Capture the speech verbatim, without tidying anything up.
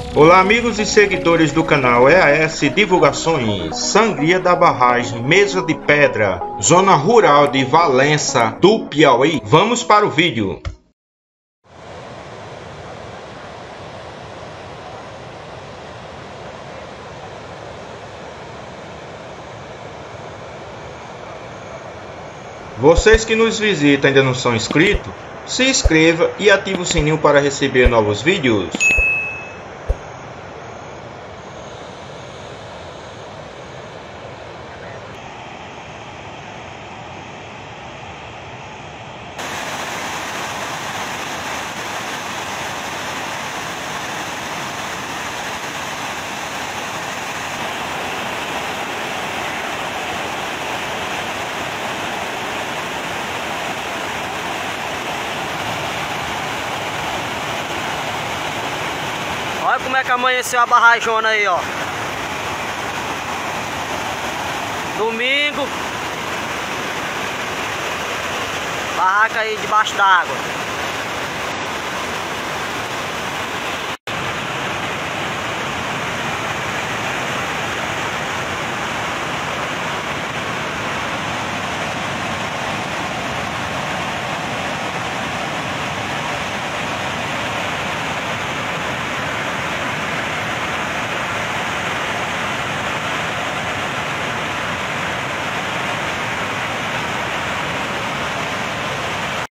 Olá amigos e seguidores do canal E A S Divulgações. Sangria da Barragem Mesa de Pedra, zona rural de Valença, do Piauí. Vamos para o vídeo. Vocês que nos visitam e ainda não são inscritos, se inscreva e ative o sininho para receber novos vídeos. Olha como é que amanheceu a barragona aí, ó. Domingo. Barraca aí debaixo d'água.